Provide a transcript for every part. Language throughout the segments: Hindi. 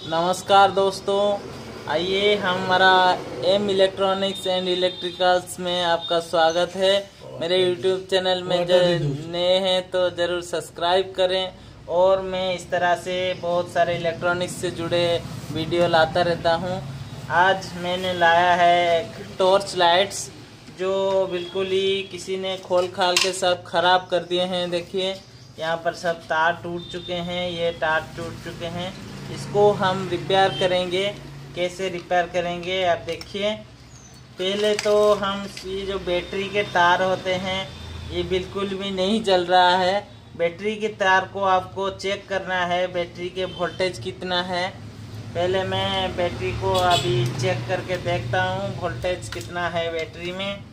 नमस्कार दोस्तों, आइए हमारा एम इलेक्ट्रॉनिक्स एंड इलेक्ट्रिकल्स में आपका स्वागत है। मेरे यूट्यूब चैनल में नए हैं तो ज़रूर सब्सक्राइब करें। और मैं इस तरह से बहुत सारे इलेक्ट्रॉनिक्स से जुड़े वीडियो लाता रहता हूं। आज मैंने लाया है टॉर्च लाइट्स, जो बिल्कुल ही किसी ने खोल खाल के सब खराब कर दिए हैं। देखिए यहाँ पर सब तार टूट चुके हैं, ये तार टूट चुके हैं। इसको हम रिपेयर करेंगे। कैसे रिपेयर करेंगे आप देखिए। पहले तो हम ये जो बैटरी के तार होते हैं ये बिल्कुल भी नहीं जल रहा है। बैटरी के तार को आपको चेक करना है, बैटरी के वोल्टेज कितना है। पहले मैं बैटरी को अभी चेक करके देखता हूँ वोल्टेज कितना है बैटरी में।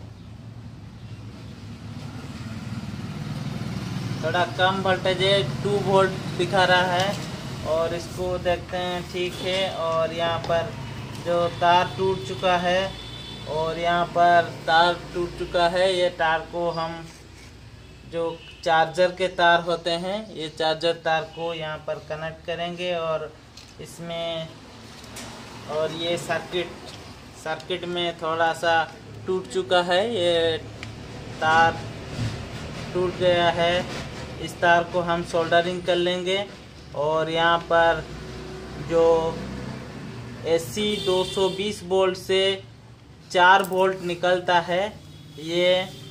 थोड़ा कम वोल्टेज है, 2 वोल्ट दिखा रहा है। और इसको देखते हैं, ठीक है। और यहाँ पर जो तार टूट चुका है और यहाँ पर तार टूट चुका है, ये तार को हम जो चार्जर के तार होते हैं, ये चार्जर तार को यहाँ पर कनेक्ट करेंगे। और इसमें और ये सर्किट में थोड़ा सा टूट चुका है, ये तार टूट गया है। इस तार को हम सोल्डरिंग कर लेंगे। और यहाँ पर जो AC 220 वोल्ट से 4 वोल्ट निकलता है, ये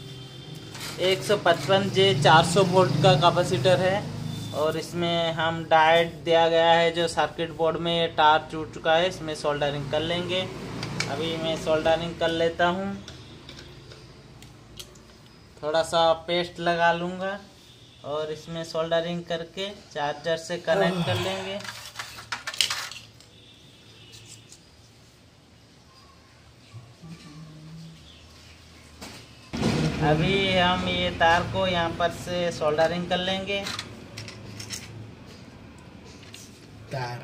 155J 400 वोल्ट का कैपेसिटर है। और इसमें हम डायोड दिया गया है जो सर्किट बोर्ड में ये तार टूट चुका है, इसमें सोल्डरिंग कर लेंगे। अभी मैं सोल्डरिंग कर लेता हूँ, थोड़ा सा पेस्ट लगा लूँगा और इसमें सोल्डरिंग करके चार्जर से कनेक्ट कर लेंगे। अभी हम ये तार को यहाँ पर से सोल्डरिंग कर लेंगे। तार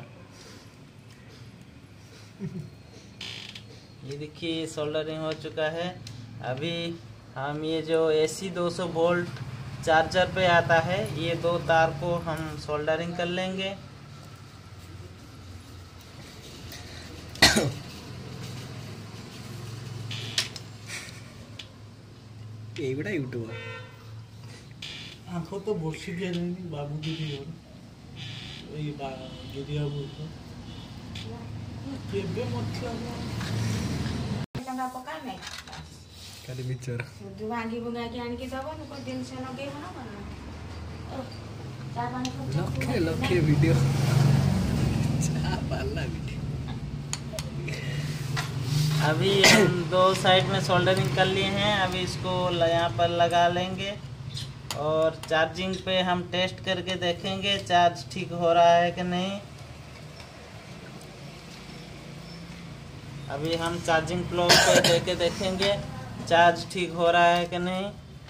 ये देखिए सोल्डरिंग हो चुका है। अभी हम ये जो AC 200 वोल्ट चार्जर पे आता है, ये 2 तार को हम सोल्डरिंग कर लेंगे। এইটা ইউটিউব আঁখো তো বসি দিয়ে যায়নি বাবু দিদি ওর ওই যদি বাবু কেবে মতলব लगा पका नहीं ଖାଲି ମିଚର दूध आगे बुंगा के आन के दबो नको दिन से लगे हो ना चार पानी ଲକ୍ଷେ ଲକ୍ଷେ ଭିଡିଓ ପାଲା ଭିଡିଓ। अभी हम 2 साइड में सोल्डरिंग कर लिए हैं। अभी इसको यहाँ पर लगा लेंगे और चार्जिंग पे हम टेस्ट करके देखेंगे चार्ज ठीक हो रहा है कि नहीं। अभी हम चार्जिंग प्लग पे देके देखेंगे चार्ज ठीक हो रहा है कि नहीं।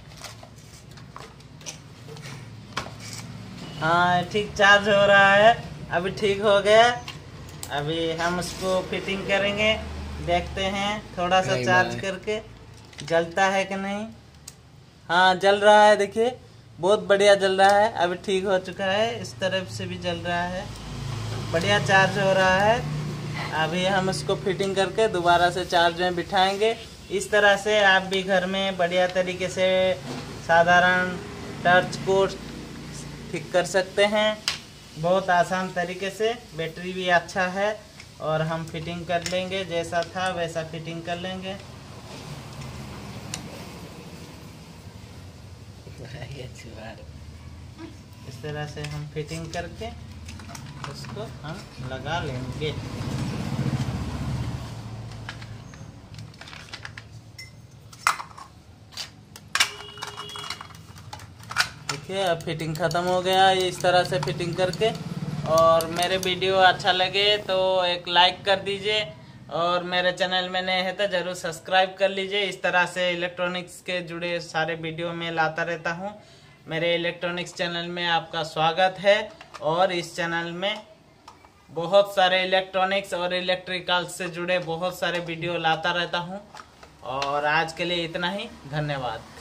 हाँ, ठीक चार्ज हो रहा है, अभी ठीक हो गया। अभी हम उसको फिटिंग करेंगे, देखते हैं थोड़ा सा चार्ज करके जलता है कि नहीं। हाँ, जल रहा है, देखिए बहुत बढ़िया जल रहा है। अभी ठीक हो चुका है, इस तरफ से भी जल रहा है, बढ़िया चार्ज हो रहा है। अभी हम इसको फिटिंग करके दोबारा से चार्ज में बिठाएंगे। इस तरह से आप भी घर में बढ़िया तरीके से साधारण टॉर्च को ठीक कर सकते हैं, बहुत आसान तरीके से। बैटरी भी अच्छा है और हम फिटिंग कर लेंगे, जैसा था वैसा फिटिंग कर लेंगे। इस तरह से हम फिटिंग करके उसको हम लगा लेंगे। देखिए अब फिटिंग ख़त्म हो गया। ये इस तरह से फिटिंग करके। और मेरे वीडियो अच्छा लगे तो एक लाइक कर दीजिए और मेरे चैनल में नए हैं तो ज़रूर सब्सक्राइब कर लीजिए। इस तरह से इलेक्ट्रॉनिक्स के जुड़े सारे वीडियो में लाता रहता हूँ। मेरे इलेक्ट्रॉनिक्स चैनल में आपका स्वागत है। और इस चैनल में बहुत सारे इलेक्ट्रॉनिक्स और इलेक्ट्रिकल से जुड़े बहुत सारे वीडियो लाता रहता हूँ। और आज के लिए इतना ही, धन्यवाद।